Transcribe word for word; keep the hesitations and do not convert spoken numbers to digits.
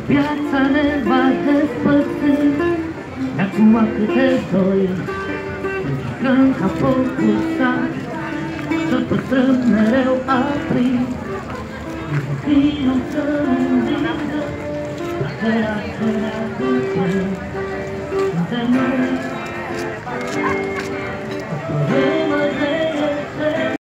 Viața ne va despărți de acum câte doi. Când ca focul sar, să-l păstrăm mereu aprins. Vinul să îndingă, dacă era cărea cu tine, suntem noi.